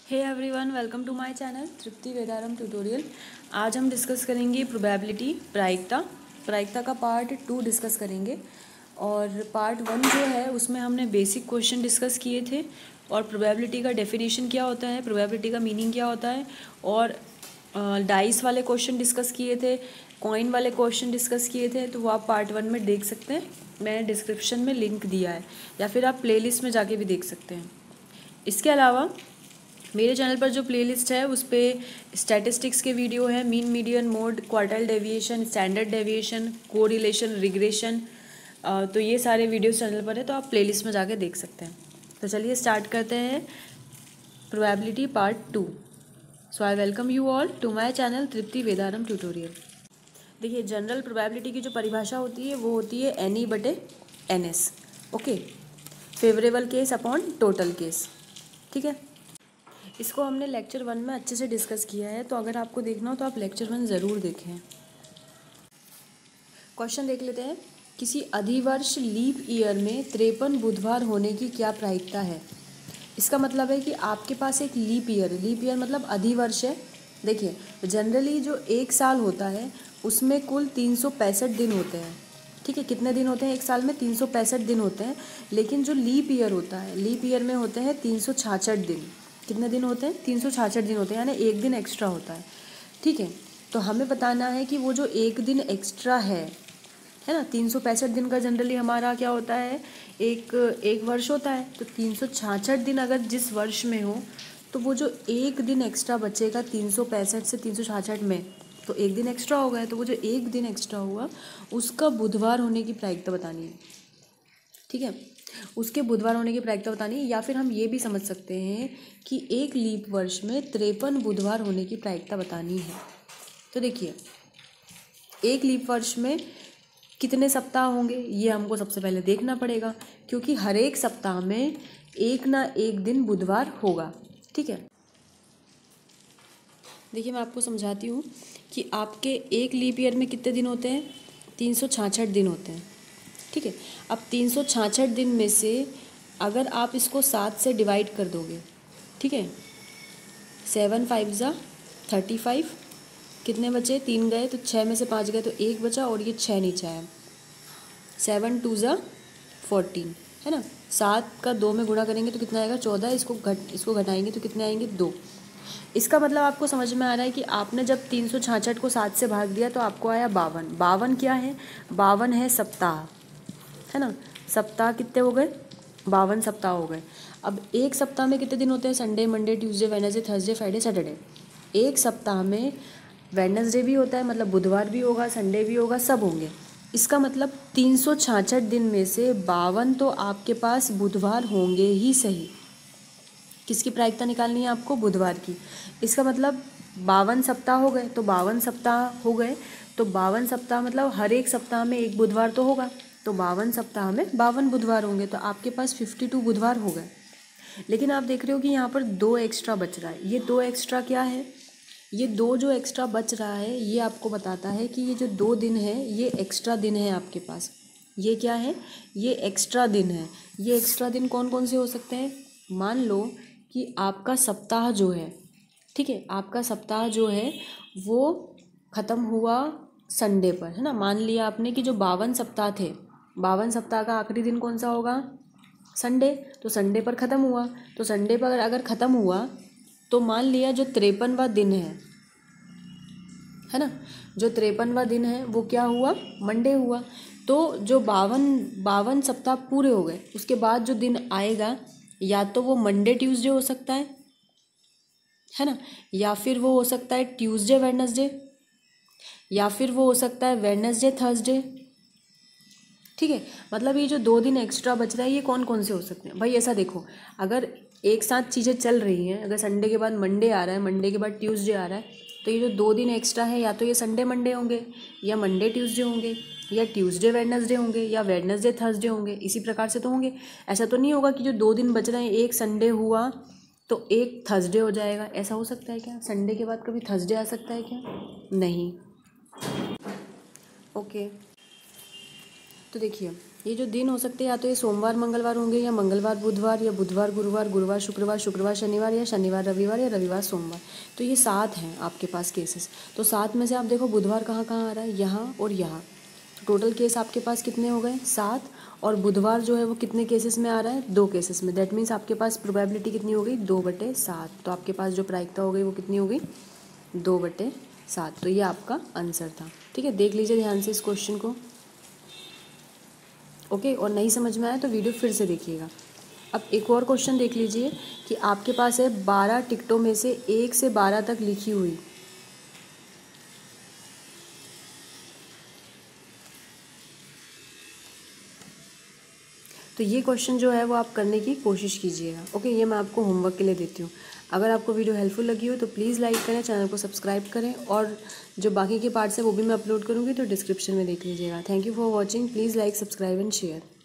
Hey everyone, welcome to my channel Tripti Vedaram tutorial. आज हम discuss करेंगे प्रोबेबिलिटी प्रायिकता का पार्ट 2 डिस्कस करेंगे। और पार्ट 1 जो है उसमें हमने बेसिक क्वेश्चन डिस्कस किए थे और प्रोबेबिलिटी का डेफिनेशन क्या होता है, प्रोबेबिलिटी का मीनिंग क्या होता है, और डाइस वाले क्वेश्चन डिस्कस किए थे, कॉइन वाले क्वेश्चन डिस्कस किए थे। तो वो आप पार्ट 1 में देख सकते हैं, मैंने डिस्क्रिप्शन में लिंक दिया है, या फिर आप प्लेलिस्ट में जाके भी देख सकते हैं। इसके अलावा मेरे चैनल पर जो प्लेलिस्ट है उस पर स्टैटिस्टिक्स के वीडियो है, mean median mode, quartile deviation, standard deviation, correlation, regression. तो ये सारे वीडियोस चैनल पर है, तो आप प्लेलिस्ट में जाके देख सकते हैं। तो चलिए स्टार्ट करते हैं probability part 2। So I welcome you all to my channel Tripti Vedaram tutorial. देखिए, जनरल प्रोबेबिलिटी की जो परिभाषा होती है वो होती है NE/NS। Okay, favourable case upon total case. ठीक है, इसको हमने लेक्चर 1 में अच्छे से डिस्कस किया है, तो अगर आपको देखना हो तो आप लेक्चर 1 ज़रूर देखें। क्वेश्चन देख लेते हैं। किसी अधिवर्ष लीप ईयर में 53 बुधवार होने की क्या प्रायिकता है। इसका मतलब है कि आपके पास एक लीप ईयर मतलब अधिवर्ष है। देखिए, जनरली जो एक साल होता है उसमें कुल 365 दिन होते हैं। ठीक है, कितने दिन होते हैं एक साल में? 365 दिन होते हैं। लेकिन जो लीप ईयर होता है, लीप ईयर में होते हैं 366 दिन। कितने दिन होते हैं? 366 दिन होते हैं, यानी एक दिन एक्स्ट्रा होता है। ठीक है, तो हमें बताना है कि वो जो एक दिन एक्स्ट्रा है ना, 365 दिन का जनरली हमारा क्या होता है, एक वर्ष होता है। तो 366 दिन अगर जिस वर्ष में हो, तो वो जो एक दिन एक्स्ट्रा बचेगा 365 से 366 में, तो एक दिन एक्स्ट्रा हो गया। तो वो जो एक दिन एक्स्ट्रा हुआ उसका बुधवार होने की प्रायिकता बतानी है। ठीक है, उसके बुधवार होने की प्रायिकता बतानी है। या फिर हम ये भी समझ सकते हैं कि एक लीप वर्ष में 53 बुधवार होने की प्रायिकता बतानी है। तो देखिए, एक लीप वर्ष में कितने सप्ताह होंगे ये हमको सबसे पहले देखना पड़ेगा, क्योंकि हर एक सप्ताह में एक ना एक दिन बुधवार होगा। ठीक है, देखिए मैं आपको समझाती हूँ कि आपके एक लीप ईयर में कितने दिन होते हैं? 366 दिन होते हैं। ठीक है, अब 366 दिन में से अगर आप इसको 7 से डिवाइड कर दोगे, ठीक है, 7 5 ज़ा 35, कितने बचे? 3 गए तो 6 में से 5 गए तो 1 बचा, और ये 6 नीचे आया। 7 2 ज़ा 14, है ना। 7 का 2 में गुणा करेंगे तो कितना आएगा? 14। इसको घटाएंगे तो कितने आएंगे? 2। इसका मतलब आपको समझ में आ रहा है कि आपने जब 366 को 7 से भाग दिया तो आपको आया 52। 52 क्या है? 52 है सप्ताह, है ना। सप्ताह कितने हो गए? 52 सप्ताह हो गए। अब एक सप्ताह में कितने दिन होते हैं? Sunday, Monday, Tuesday, Wednesday, Thursday, Friday, Saturday. एक सप्ताह में वेडनेसडे भी होता है, मतलब बुधवार भी होगा, संडे भी होगा, सब होंगे। इसका मतलब 366 दिन में से 52 तो आपके पास बुधवार होंगे ही सही। किसकी प्रायिकता निकालनी है आपको? बुधवार की। इसका मतलब 52 सप्ताह हो गए, तो 52 सप्ताह हो गए, तो 52 सप्ताह मतलब हर एक सप्ताह में एक बुधवार तो होगा, तो 52 सप्ताह में 52 बुधवार होंगे, तो आपके पास 52 बुधवार हो गए। लेकिन आप देख रहे हो कि यहाँ पर 2 एक्स्ट्रा बच रहा है। ये 2 एक्स्ट्रा क्या है? ये 2 जो एक्स्ट्रा बच रहा है ये आपको बताता है कि ये जो 2 दिन है ये एक्स्ट्रा दिन है आपके पास। ये क्या है? ये एक्स्ट्रा दिन है। ये एक्स्ट्रा दिन कौन कौन से हो सकते हैं? मान लो कि आपका सप्ताह जो है, ठीक है, आपका सप्ताह जो है वो ख़त्म हुआ संडे पर, है ना। मान लिया आपने कि जो 52 सप्ताह थे, 52 सप्ताह का आखिरी दिन कौन सा होगा? संडे। तो संडे पर ख़त्म हुआ, तो संडे पर अगर ख़त्म हुआ तो मान लिया जो 53वां दिन है ना, जो 53वां दिन है वो क्या हुआ? मंडे हुआ। तो जो 52 सप्ताह पूरे हो गए, उसके बाद जो दिन आएगा या तो वो मंडे ट्यूसडे हो सकता है ना, या फिर वो हो सकता है ट्यूसडे वेडनेसडे, या फिर वो हो सकता है वेडनेसडे थर्सडे। ठीक है, मतलब ये जो 2 दिन एक्स्ट्रा बच रहा है ये कौन कौन से हो सकते हैं भाई? ऐसा देखो, अगर एक साथ चीज़ें चल रही हैं, अगर संडे के बाद मंडे आ रहा है, मंडे के बाद ट्यूसडे आ रहा है, तो ये जो 2 दिन एक्स्ट्रा है या तो ये संडे मंडे होंगे, या मंडे ट्यूसडे होंगे, या ट्यूसडे वेडनेसडे होंगे, या वेडनेसडे थर्सडे होंगे। इसी प्रकार से तो होंगे। ऐसा तो नहीं होगा कि जो 2 दिन बच रहे हैं एक संडे हुआ तो एक थर्सडे हो जाएगा। ऐसा हो सकता है क्या? संडे के बाद कभी थर्सडे आ सकता है क्या? नहीं। ओके, तो देखिए ये जो दिन हो सकते हैं या तो ये सोमवार मंगलवार होंगे, या मंगलवार बुधवार, या बुधवार गुरुवार, गुरुवार शुक्रवार, शुक्रवार शनिवार, या शनिवार रविवार, या रविवार सोमवार। तो ये 7 हैं आपके पास केसेस। तो 7 में से आप देखो बुधवार कहाँ कहाँ आ रहा है, यहाँ और यहाँ। टोटल केस आपके पास कितने हो गए, 7। और बुधवार जो है वो कितने केसेस में आ रहा है, 2 केसेस में। दैट मीन्स आपके पास प्रोबेबिलिटी कितनी हो गई, 2/7। तो आपके पास जो प्रायिकता हो गई वो कितनी हो गई, 2/7। तो ये आपका आंसर था। ठीक है, देख लीजिए ध्यान से इस क्वेश्चन को। ओके, और नहीं समझ में आया तो वीडियो फिर से देखिएगा। अब एक और क्वेश्चन देख लीजिए कि आपके पास है 12 टिकटों में से 1 से 12 तक लिखी हुई। तो ये क्वेश्चन जो है वो आप करने की कोशिश कीजिएगा। ओके, ये मैं आपको होमवर्क के लिए देती हूँ। अगर आपको वीडियो हेल्पफुल लगी हो तो प्लीज़ लाइक करें, चैनल को सब्सक्राइब करें, और जो बाकी के पार्ट्स हैं वो भी मैं अपलोड करूँगी तो डिस्क्रिप्शन में देख लीजिएगा। Thank you for watching. Please like, subscribe and share.